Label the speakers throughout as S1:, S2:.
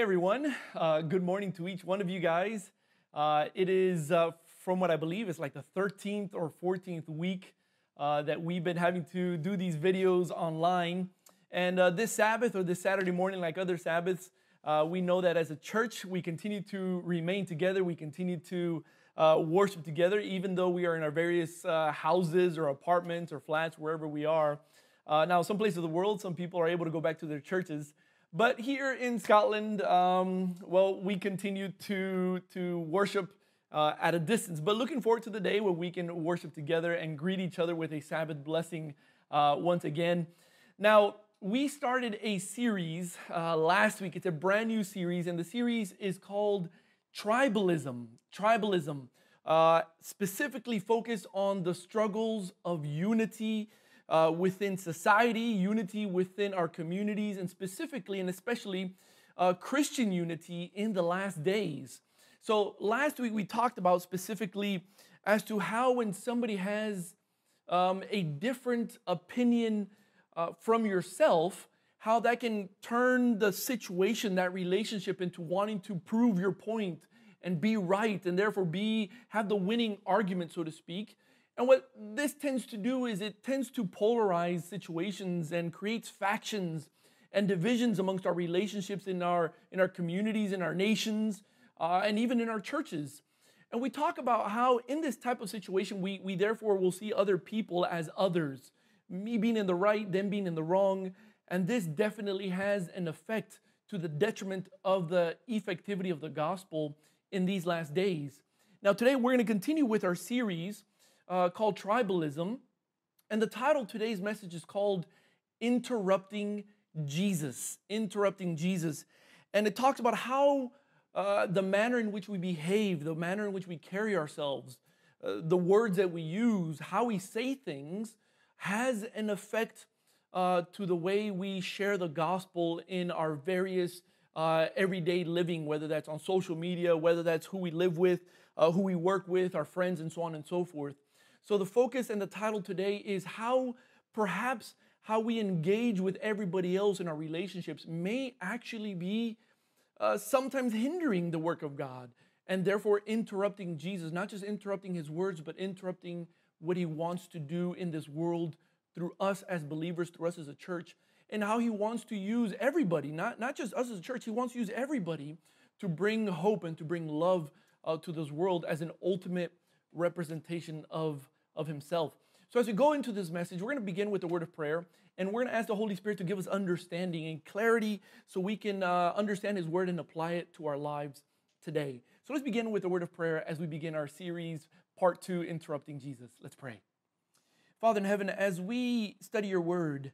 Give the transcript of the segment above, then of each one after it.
S1: everyone. Good morning to each one of you guys. It is, from what I believe, it's like the 13th or 14th week that we've been having to do these videos online. And this Sabbath or this Saturday morning, like other Sabbaths, we know that as a church, we continue to remain together. We continue to worship together, even though we are in our various houses or apartments or flats, wherever we are. Now, some places of the world, some people are able to go back to their churches. But here in Scotland, we continue to worship at a distance. But looking forward to the day where we can worship together and greet each other with a Sabbath blessing once again. Now, we started a series last week. It's a brand new series, and the series is called Tribalism. Tribalism, specifically focused on the struggles of unity within society, unity within our communities, and specifically and especially Christian unity in the last days. So last week we talked about specifically as to how when somebody has a different opinion from yourself, how that can turn the situation, that relationship, into wanting to prove your point and be right and therefore have the winning argument, so to speak. And what this tends to do is it tends to polarize situations and creates factions and divisions amongst our relationships in our communities, in our nations, and even in our churches. And we talk about how in this type of situation, we therefore will see other people as others, me being in the right, them being in the wrong. And this definitely has an effect to the detriment of the effectivity of the gospel in these last days. Now, today we're going to continue with our series called Tribalism, and the title of today's message is called Interrupting Jesus. Interrupting Jesus. And it talks about how the manner in which we behave, the manner in which we carry ourselves, the words that we use, how we say things, has an effect to the way we share the gospel in our various everyday living, whether that's on social media, whether that's who we live with, who we work with, our friends, and so on and so forth. So the focus and the title today is how we engage with everybody else in our relationships may actually be sometimes hindering the work of God and therefore interrupting Jesus, not just interrupting his words, but interrupting what he wants to do in this world through us as believers, through us as a church, and how he wants to use everybody, not just us as a church. He wants to use everybody to bring hope and to bring love to this world as an ultimate representation of himself. So as we go into this message, we're going to begin with a word of prayer, and we're going to ask the Holy Spirit to give us understanding and clarity so we can understand his word and apply it to our lives today. So let's begin with a word of prayer as we begin our series, part 2, Interrupting Jesus. Let's pray. Father in heaven, as we study your word,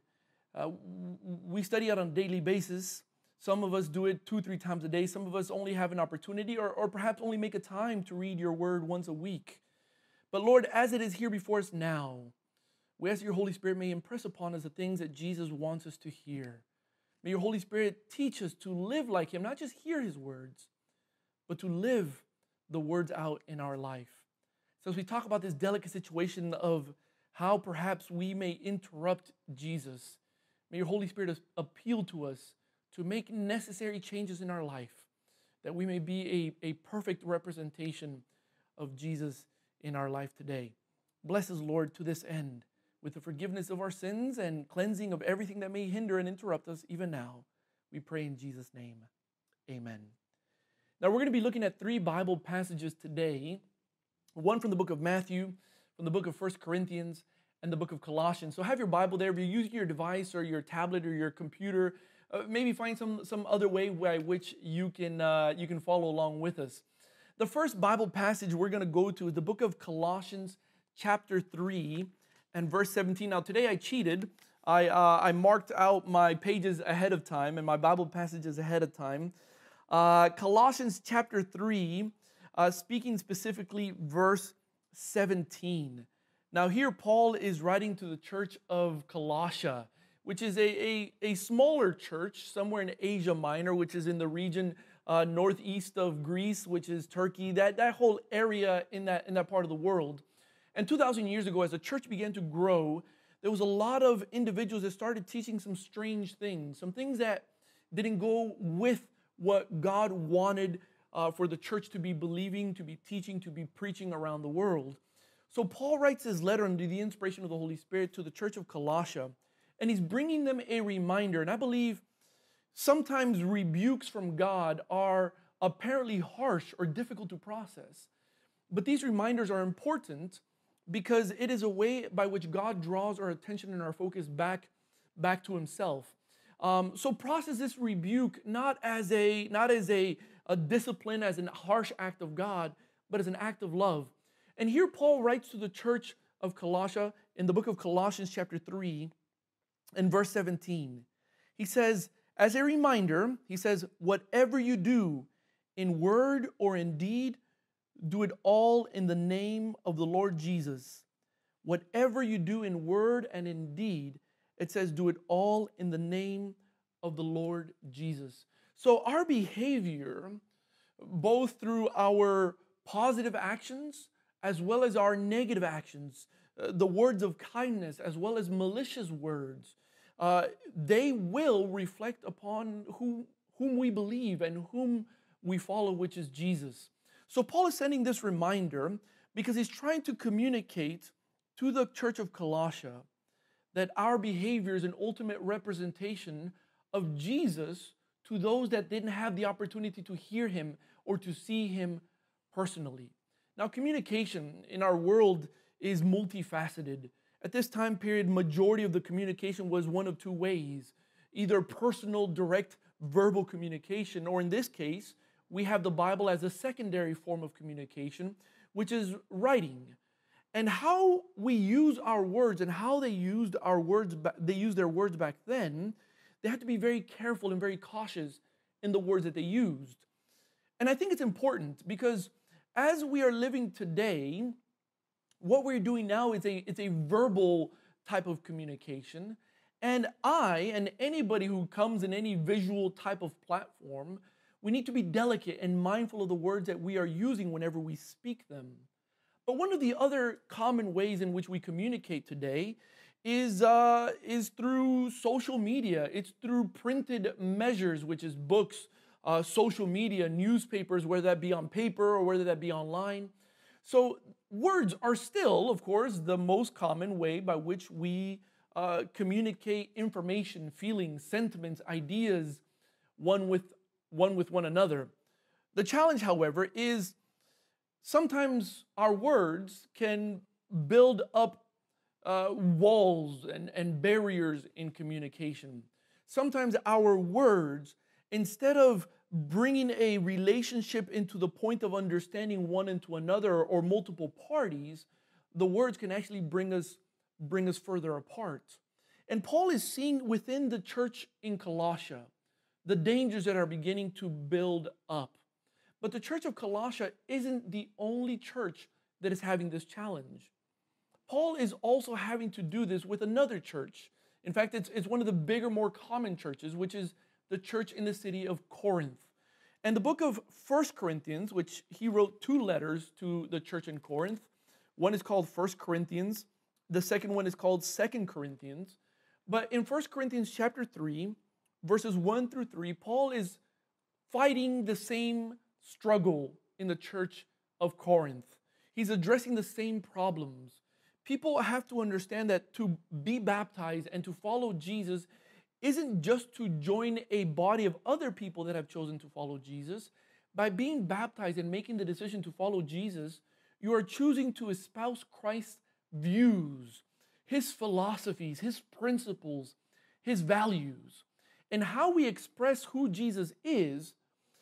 S1: we study it on a daily basis. Some of us do it 2-3 times a day. Some of us only have an opportunity or perhaps only make a time to read your word once a week. But Lord, as it is here before us now, we ask that your Holy Spirit may impress upon us the things that Jesus wants us to hear. May your Holy Spirit teach us to live like him, not just hear his words, but to live the words out in our life. So as we talk about this delicate situation of how perhaps we may interrupt Jesus, may your Holy Spirit appeal to us to make necessary changes in our life, that we may be a perfect representation of Jesus in our life today. Bless us, Lord, to this end, with the forgiveness of our sins and cleansing of everything that may hinder and interrupt us even now. We pray in Jesus' name. Amen. Now we're going to be looking at 3 Bible passages today. One from the book of Matthew, from the book of 1 Corinthians, and the book of Colossians. So have your Bible there. If you're using your device or your tablet or your computer, maybe find some other way by which you can follow along with us. The first Bible passage we're going to go to is the book of Colossians chapter 3 and verse 17. Now today I cheated. I marked out my pages ahead of time and my Bible passages ahead of time. Colossians chapter 3, speaking specifically verse 17. Now here Paul is writing to the church of Colossia, which is a smaller church somewhere in Asia Minor, which is in the region northeast of Greece, which is Turkey, that whole area in that part of the world. And 2,000 years ago, as the church began to grow, there was a lot of individuals that started teaching some strange things, some things that didn't go with what God wanted for the church to be believing, to be teaching, to be preaching around the world. So Paul writes his letter under the inspiration of the Holy Spirit to the church of Colossia, and he's bringing them a reminder. And I believe sometimes rebukes from God are apparently harsh or difficult to process. But these reminders are important because it is a way by which God draws our attention and our focus back to himself. So process this rebuke not as a discipline, as a harsh act of God, but as an act of love. And here Paul writes to the church of Colossia in the book of Colossians chapter 3 and verse 17. He says, as a reminder, he says, whatever you do in word or in deed, do it all in the name of the Lord Jesus. Whatever you do in word and in deed, it says, do it all in the name of the Lord Jesus. So our behavior, both through our positive actions as well as our negative actions, the words of kindness as well as malicious words, they will reflect upon whom we believe and whom we follow, which is Jesus. So Paul is sending this reminder because he's trying to communicate to the church of Colossia that our behavior is an ultimate representation of Jesus to those that didn't have the opportunity to hear him or to see him personally. Now, communication in our world is multifaceted. At this time period, majority of the communication was one of two ways, either personal, direct, verbal communication, or in this case, we have the Bible as a secondary form of communication, which is writing. And how we use our words and how they used their words back then, they had to be very careful and very cautious in the words that they used. And I think it's important because as we are living today, what we're doing now is it's a verbal type of communication. And I, and anybody who comes in any visual type of platform, we need to be delicate and mindful of the words that we are using whenever we speak them. But one of the other common ways in which we communicate today is through social media. It's through printed measures, which is books, social media, newspapers, whether that be on paper or whether that be online. So words are still, of course, the most common way by which we communicate information, feelings, sentiments, ideas, one with one another. The challenge, however, is sometimes our words can build up walls and barriers in communication. Sometimes our words, instead of bringing a relationship into the point of understanding one into another or multiple parties, the words can actually bring us further apart. And Paul is seeing within the church in Colossia the dangers that are beginning to build up. But the church of Colossia isn't the only church that is having this challenge. Paul is also having to do this with another church. In fact, it's one of the bigger, more common churches, which is the church in the city of Corinth. And the book of 1 Corinthians, which he wrote 2 letters to the church in Corinth. One is called 1 Corinthians. The second one is called 2 Corinthians. But in 1 Corinthians chapter 3, verses 1 through 3, Paul is fighting the same struggle in the church of Corinth. He's addressing the same problems. People have to understand that to be baptized and to follow Jesus isn't just to join a body of other people that have chosen to follow Jesus. By being baptized and making the decision to follow Jesus, you are choosing to espouse Christ's views, his philosophies, his principles, his values. And how we express who Jesus is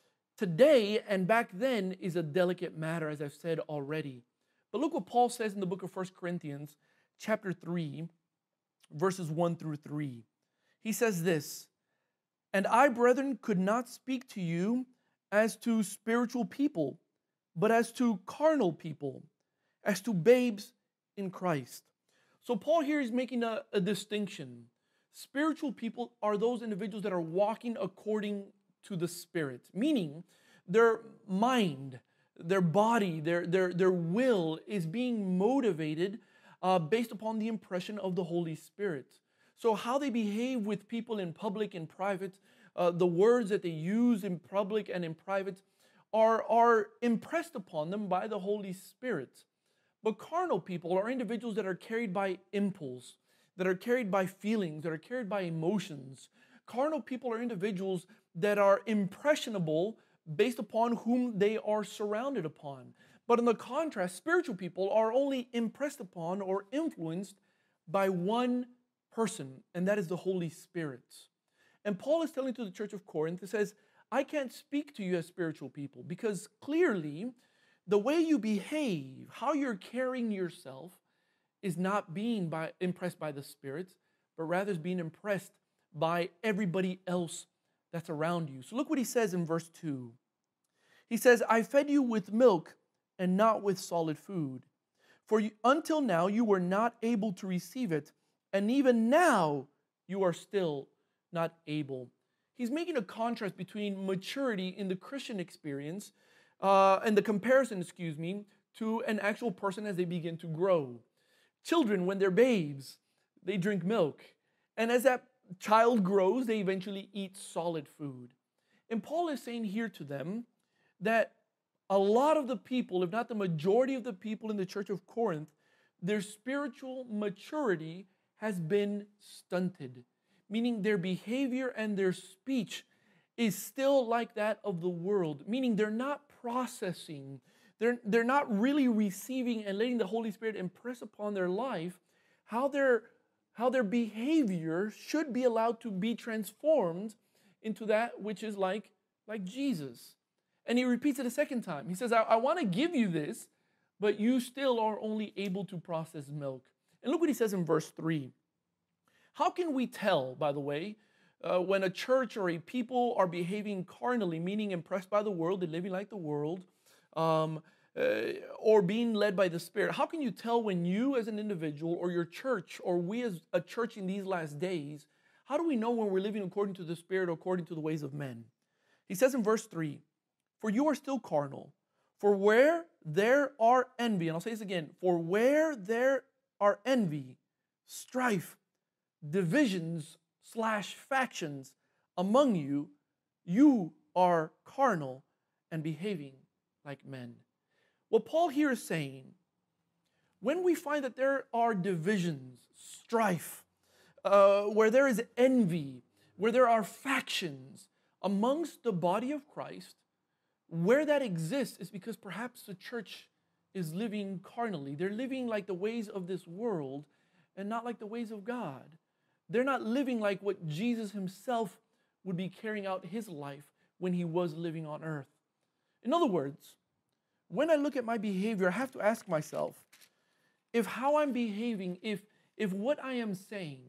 S1: today and back then is a delicate matter, as I've said already. But look what Paul says in the book of 1 Corinthians, chapter 3, verses 1 through 3. He says this, "And I, brethren, could not speak to you as to spiritual people, but as to carnal people, as to babes in Christ." So Paul here is making a distinction. Spiritual people are those individuals that are walking according to the Spirit, meaning their mind, their body, their will is being motivated based upon the impression of the Holy Spirit. So how they behave with people in public and private the words that they use in public and in private are impressed upon them by the Holy Spirit. But carnal people are individuals that are carried by impulse, that are carried by feelings, that are carried by emotions. Carnal people are individuals that are impressionable based upon whom they are surrounded upon. But in the contrast, spiritual people are only impressed upon or influenced by one person, and that is the Holy Spirit. And Paul is telling to the church of Corinth, he says, I can't speak to you as spiritual people because clearly the way you behave, how you're carrying yourself is not being impressed by the Spirit, but rather is being impressed by everybody else that's around you. So look what he says in verse 2. He says, I fed you with milk and not with solid food. For until now you were not able to receive it, and even now you are still not able. He's making a contrast between maturity in the Christian experience and the comparison, to an actual person as they begin to grow. Children, when they're babes, they drink milk. And as that child grows, they eventually eat solid food. And Paul is saying here to them that a lot of the people, if not the majority of the people in the church of Corinth, their spiritual maturity has been stunted, meaning their behavior and their speech is still like that of the world, meaning they're not processing, they're not really receiving and letting the Holy Spirit impress upon their life how their behavior should be allowed to be transformed into that which is like Jesus. And he repeats it a second time. He says, I want to give you this, but you still are only able to process milk. And look what he says in verse 3. How can we tell, by the way, when a church or a people are behaving carnally, meaning impressed by the world, they're living like the world, or being led by the Spirit? How can you tell when you as an individual or your church or we as a church in these last days, how do we know when we're living according to the Spirit or according to the ways of men? He says in verse 3, for you are still carnal. For where there are envy, and I'll say this again, for where there are envy, strife, divisions / factions among you, you are carnal and behaving like men. What Paul here is saying, when we find that there are divisions, strife, where there is envy, where there are factions amongst the body of Christ, where that exists is because perhaps the church is living carnally. They're living like the ways of this world and not like the ways of God. They're not living like what Jesus himself would be carrying out his life when he was living on earth. In other words, when I look at my behavior, I have to ask myself, if how I'm behaving, if what I am saying,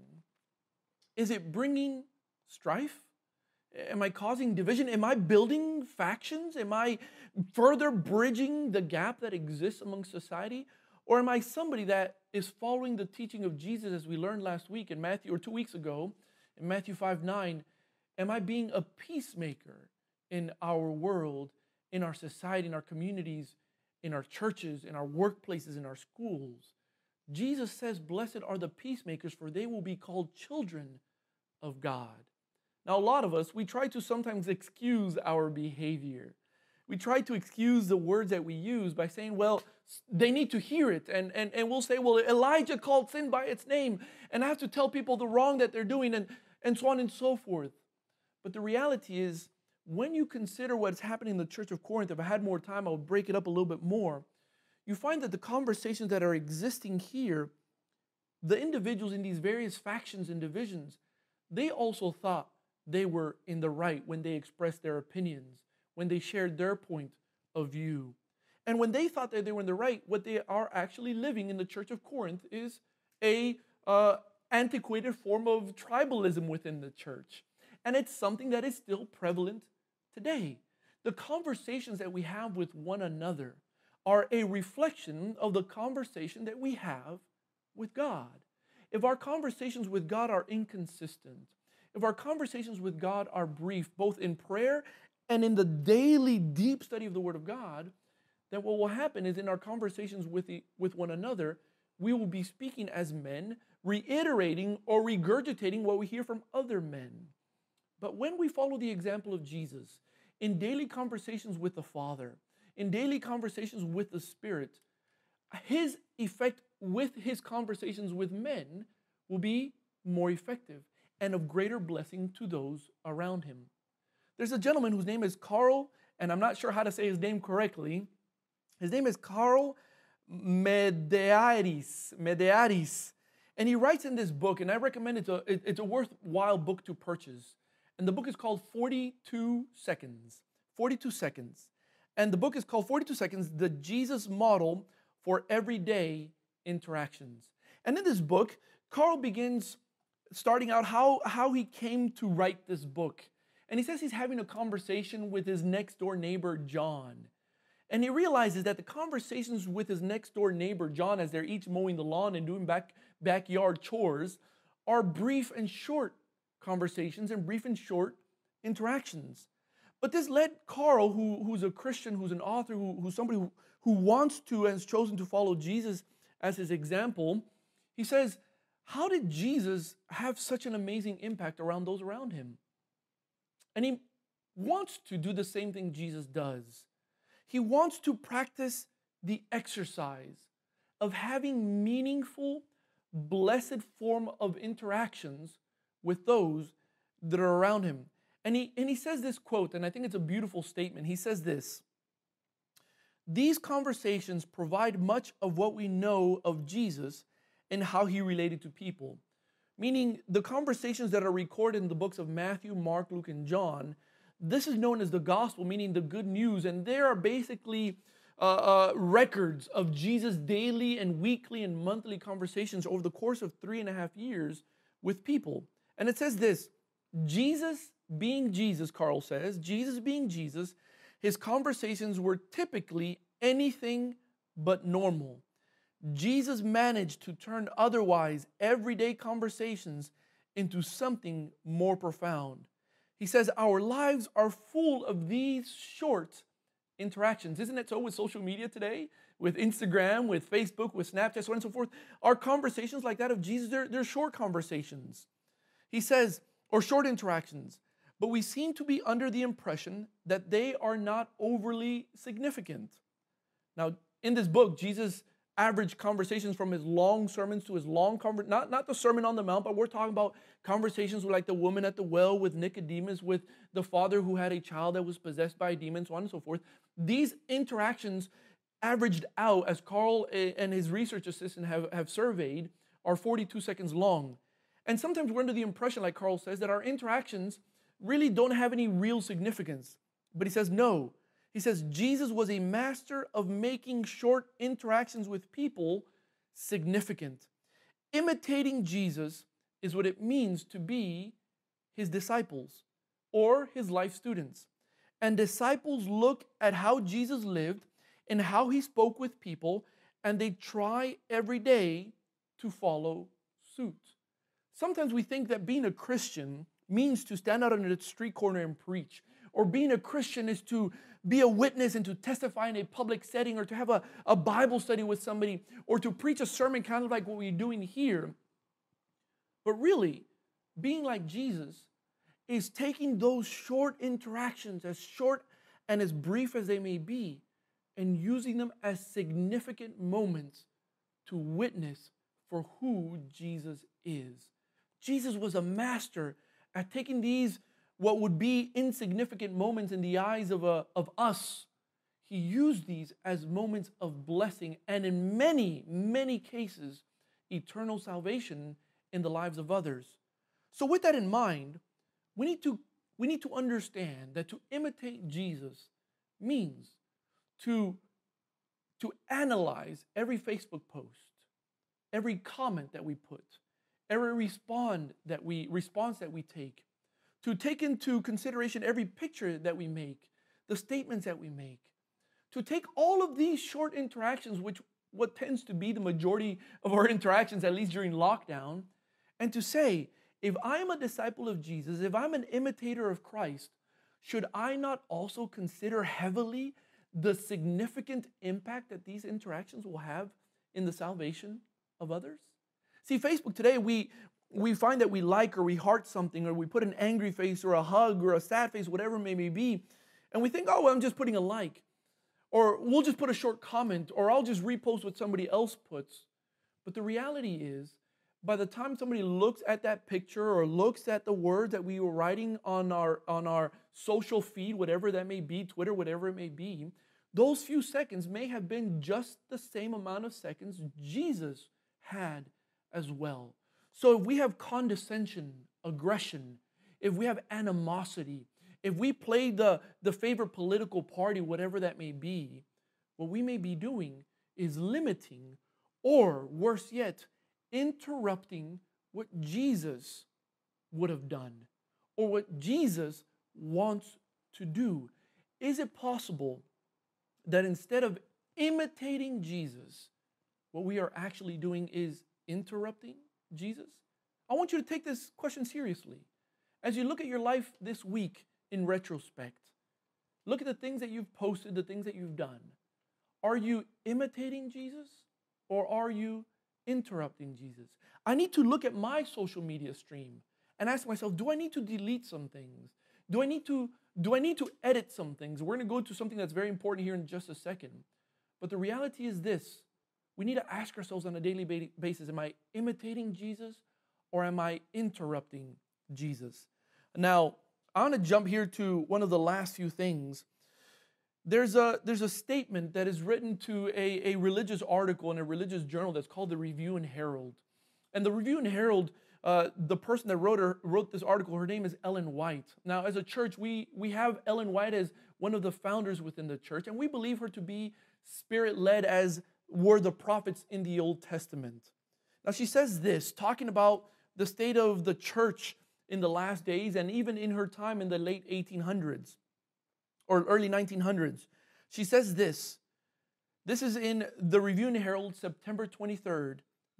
S1: is it bringing strife? Am I causing division? Am I building factions? Am I further bridging the gap that exists among society? Or am I somebody that is following the teaching of Jesus as we learned last week in Matthew, or 2 weeks ago, in Matthew 5:9? Am I being a peacemaker in our world, in our society, in our communities, in our churches, in our workplaces, in our schools? Jesus says, blessed are the peacemakers, for they will be called children of God. Now, a lot of us, we try to sometimes excuse our behavior. We try to excuse the words that we use by saying, well, they need to hear it. And we'll say, well, Elijah called sin by its name, and I have to tell people the wrong that they're doing, and so on and so forth. But the reality is, when you consider what's happening in the church of Corinth, if I had more time, I would break it up a little bit more. You find that the conversations that are existing here, the individuals in these various factions and divisions, they also thought they were in the right when they expressed their opinions, when they shared their point of view. And when they thought that they were in the right, what they are actually living in the church of Corinth is a antiquated form of tribalism within the church. And it's something that is still prevalent today. The conversations that we have with one another are a reflection of the conversation that we have with God. If our conversations with God are inconsistent, if our conversations with God are brief, both in prayer and in the daily deep study of the Word of God, then what will happen is in our conversations with one another, we will be speaking as men, reiterating or regurgitating what we hear from other men. But when we follow the example of Jesus in daily conversations with the Father, in daily conversations with the Spirit, his effect with his conversations with men will be more effective and of greater blessing to those around him. There's a gentleman whose name is Carl, and I'm not sure how to say his name correctly. His name is Carl Medearis. And he writes in this book, and I recommend it's a worthwhile book to purchase. And the book is called 42 Seconds. 42 Seconds. And the book is called 42 Seconds, The Jesus Model for Everyday Interactions. And in this book, Carl begins starting out how he came to write this book. And he says he's having a conversation with his next door neighbor, John. And he realizes that the conversations with his next door neighbor, John, as they're each mowing the lawn and doing backyard chores, are brief and short conversations and brief and short interactions. But this led Carl, who's a Christian, who's an author, who's somebody who wants to and has chosen to follow Jesus as his example, he says, how did Jesus have such an amazing impact around those around him? And he wants to do the same thing Jesus does. He wants to practice the exercise of having meaningful, blessed form of interactions with those that are around him. And he says this quote, and I think it's a beautiful statement. He says this: "These conversations provide much of what we know of Jesus and how he related to people." Meaning the conversations that are recorded in the books of Matthew, Mark, Luke, and John, this is known as the gospel, meaning the good news. And there are basically records of Jesus' daily and weekly and monthly conversations over the course of 3.5 years with people. And it says this: Jesus being Jesus, Carl says, Jesus being Jesus, his conversations were typically anything but normal. Jesus managed to turn otherwise everyday conversations into something more profound. He says our lives are full of these short interactions. Isn't it so with social media today? With Instagram, with Facebook, with Snapchat, so on and so forth. Our conversations like that of Jesus, they're short conversations. He says, or short interactions. But we seem to be under the impression that they are not overly significant. Now, in this book, Jesus averaged conversations from his long sermons to his long not the Sermon on the Mount, but we're talking about conversations with like the woman at the well, with Nicodemus, with the father who had a child that was possessed by a demon, so on and so forth. These interactions averaged out, as Carl and his research assistant have surveyed, are 42 seconds long. And sometimes we're under the impression, like Carl says, that our interactions really don't have any real significance. But he says no. He says Jesus was a master of making short interactions with people significant. Imitating Jesus is what it means to be his disciples or his life students. And disciples look at how Jesus lived and how he spoke with people, and they try every day to follow suit. Sometimes we think that being a Christian means to stand out on the street corner and preach, or being a Christian is to be a witness and to testify in a public setting, or to have a Bible study with somebody, or to preach a sermon kind of like what we're doing here. But really, being like Jesus is taking those short interactions, as short and as brief as they may be, and using them as significant moments to witness for who Jesus is. Jesus was a master at taking these, what would be insignificant moments in the eyes of us. He used these as moments of blessing, and in many, many cases, eternal salvation in the lives of others. So with that in mind, we need to understand that to imitate Jesus means to analyze every Facebook post, every comment that we put, every response that we take, to take into consideration every picture that we make, the statements that we make, to take all of these short interactions, which what tends to be the majority of our interactions, at least during lockdown, and to say, if I'm a disciple of Jesus, if I'm an imitator of Christ, should I not also consider heavily the significant impact that these interactions will have in the salvation of others? See, Facebook today, we find that we like or we heart something, or we put an angry face or a hug or a sad face, whatever it may be, and we think, oh, well, I'm just putting a like. Or we'll just put a short comment, or I'll just repost what somebody else puts. But the reality is, by the time somebody looks at that picture or looks at the words that we were writing on our social feed, whatever that may be, Twitter, whatever it may be, those few seconds may have been just the same amount of seconds Jesus had as well. So if we have condescension, aggression, if we have animosity, if we play the favorite political party, whatever that may be, what we may be doing is limiting, or worse yet, interrupting what Jesus would have done, or what Jesus wants to do. Is it possible that instead of imitating Jesus, what we are actually doing is interrupting Jesus? I want you to take this question seriously. As you look at your life this week in retrospect, look at the things that you've posted, the things that you've done. Are you imitating Jesus, or are you interrupting Jesus? I need to look at my social media stream and ask myself, do I need to delete some things? Do I need to edit some things? We're going to go to something that's very important here in just a second. But the reality is this: we need to ask ourselves on a daily basis, am I imitating Jesus, or am I interrupting Jesus? Now, I want to jump here to one of the last few things. There's a statement that is written to a religious article in a religious journal that's called the Review and Herald. And the Review and Herald, the person that wrote this article, her name is Ellen White. Now, as a church, we have Ellen White as one of the founders within the church, and we believe her to be Spirit-led as were the prophets in the Old Testament. Now, she says this, talking about the state of the church in the last days, and even in her time in the late 1800s or early 1900s. She says this. This is in the Review and Herald, September 23rd,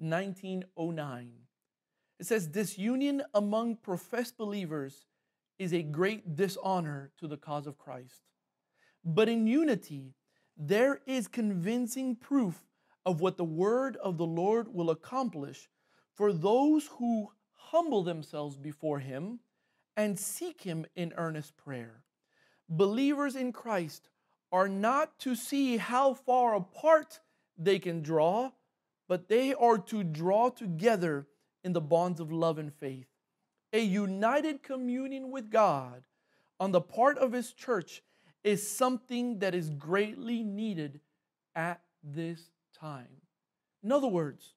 S1: 1909. It says, "Disunion among professed believers is a great dishonor to the cause of Christ. But in unity, there is convincing proof of what the word of the Lord will accomplish for those who humble themselves before Him and seek Him in earnest prayer. Believers in Christ are not to see how far apart they can draw, but they are to draw together in the bonds of love and faith. A united communion with God on the part of His church is something that is greatly needed at this time." In other words,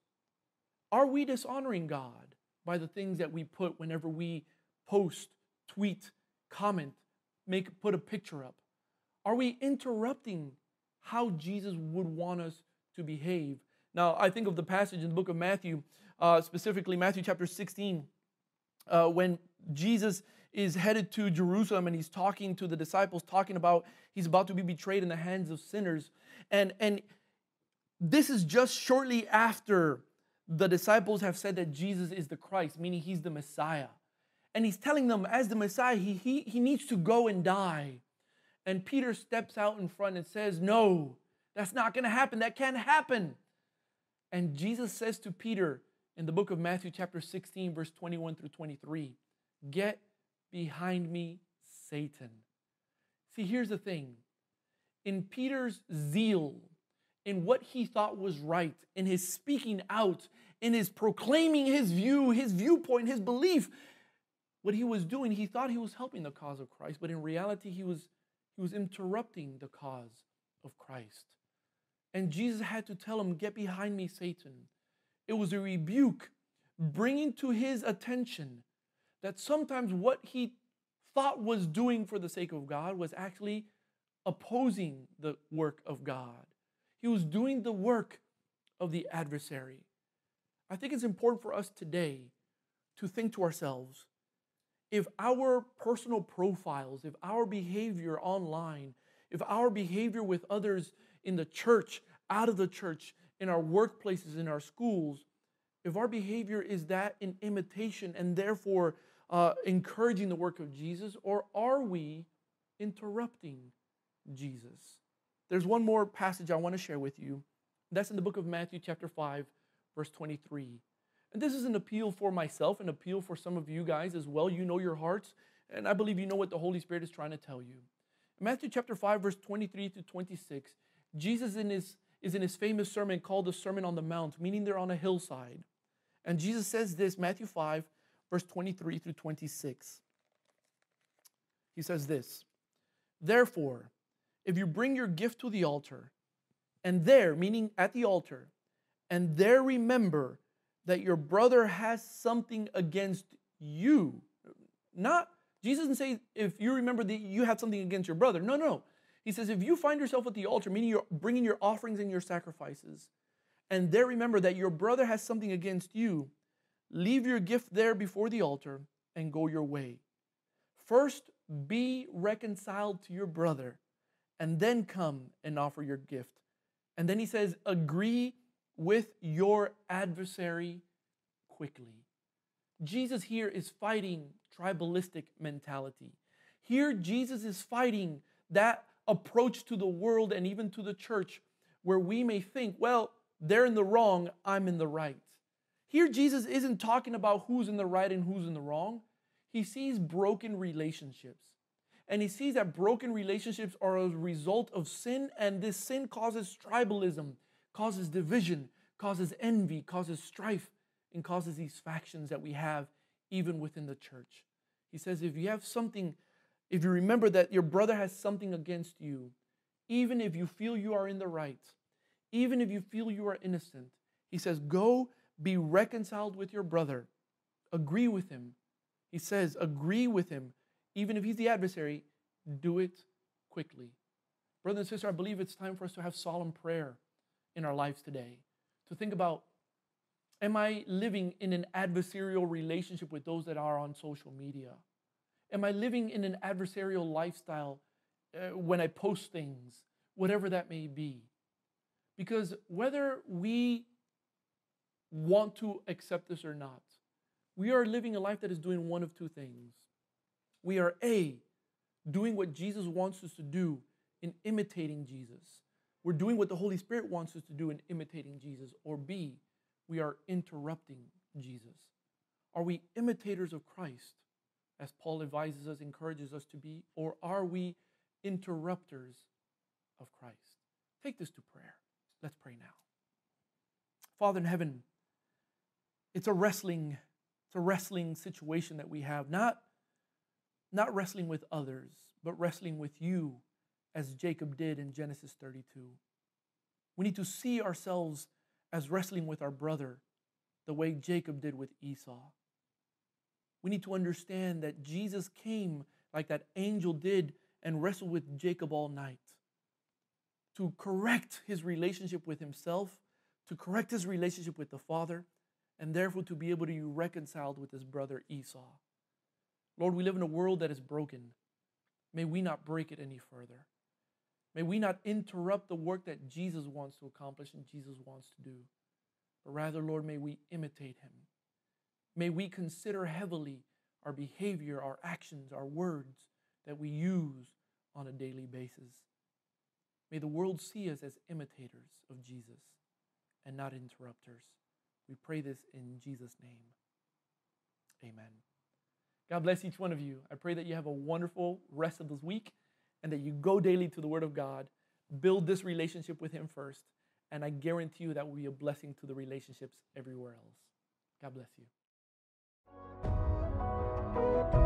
S1: are we dishonoring God by the things that we put whenever we post, tweet, comment, put a picture up? Are we interrupting how Jesus would want us to behave? Now, I think of the passage in the book of Matthew, specifically Matthew chapter 16, when Jesus is headed to Jerusalem and he's talking to the disciples, talking about he's about to be betrayed in the hands of sinners. And this is just shortly after the disciples have said that Jesus is the Christ, meaning He's the Messiah. And He's telling them, as the Messiah, he needs to go and die. And Peter steps out in front and says, "No, that's not going to happen. That can't happen." And Jesus says to Peter in the book of Matthew chapter 16, verse 21 through 23, "Get behind me, Satan." See, here's the thing. In Peter's zeal, in what he thought was right, in his speaking out, in his proclaiming his view, his viewpoint, his belief, what he was doing, he thought he was helping the cause of Christ, but in reality, he was interrupting the cause of Christ. And Jesus had to tell him, "Get behind me, Satan." It was a rebuke, bringing to his attention that sometimes what he thought was doing for the sake of God was actually opposing the work of God. He was doing the work of the adversary. I think it's important for us today to think to ourselves, if our personal profiles, if our behavior online, if our behavior with others in the church, out of the church, in our workplaces, in our schools, if our behavior is that in imitation and therefore encouraging the work of Jesus, or are we interrupting Jesus? There's one more passage I want to share with you. That's in the book of Matthew chapter 5, verse 23. And this is an appeal for myself, an appeal for some of you guys as well. You know your hearts, and I believe you know what the Holy Spirit is trying to tell you. In Matthew chapter 5, verse 23 to 26, Jesus is in his famous sermon called the Sermon on the Mount, meaning they're on a hillside. And Jesus says this, Matthew 5, verse 23 through 26. He says this, "Therefore, if you bring your gift to the altar, and there," meaning at the altar, "and there remember that your brother has something against you." Jesus doesn't say if you remember that you have something against your brother. No. He says if you find yourself at the altar, meaning you're bringing your offerings and your sacrifices, and there remember that your brother has something against you, leave your gift there before the altar and go your way. First, be reconciled to your brother, and then come and offer your gift. And then he says, agree with your adversary quickly. Jesus here is fighting tribalistic mentality. Here, Jesus is fighting that approach to the world and even to the church where we may think, well, they're in the wrong, I'm in the right. Here, Jesus isn't talking about who's in the right and who's in the wrong. He sees broken relationships. And he sees that broken relationships are a result of sin, and this sin causes tribalism, causes division, causes envy, causes strife, and causes these factions that we have even within the church. He says, if you remember that your brother has something against you, even if you feel you are in the right, even if you feel you are innocent, he says, go be reconciled with your brother. Agree with him. He says, agree with him. Even if he's the adversary, do it quickly. Brother and sister, I believe it's time for us to have solemn prayer in our lives today. To think about, am I living in an adversarial relationship with those that are on social media? Am I living in an adversarial lifestyle when I post things, whatever that may be? Because whether we want to accept this or not, we are living a life that is doing one of two things. We are A, doing what Jesus wants us to do in imitating Jesus. We're doing what the Holy Spirit wants us to do in imitating Jesus. Or B, we are interrupting Jesus. Are we imitators of Christ, as Paul advises us, encourages us to be, or are we interrupters of Christ? Take this to prayer. Let's pray now. Father in heaven, it's a wrestling situation that we have, not wrestling with others, but wrestling with you, as Jacob did in Genesis 32. We need to see ourselves as wrestling with our brother the way Jacob did with Esau. We need to understand that Jesus came like that angel did and wrestled with Jacob all night to correct his relationship with himself, to correct his relationship with the Father, and therefore to be able to be reconciled with his brother Esau. Lord, we live in a world that is broken. May we not break it any further. May we not interrupt the work that Jesus wants to accomplish and Jesus wants to do. But rather, Lord, may we imitate him. May we consider heavily our behavior, our actions, our words that we use on a daily basis. May the world see us as imitators of Jesus and not interrupters. We pray this in Jesus' name. Amen. God bless each one of you. I pray that you have a wonderful rest of this week and that you go daily to the Word of God, build this relationship with him first, and I guarantee you that will be a blessing to the relationships everywhere else. God bless you.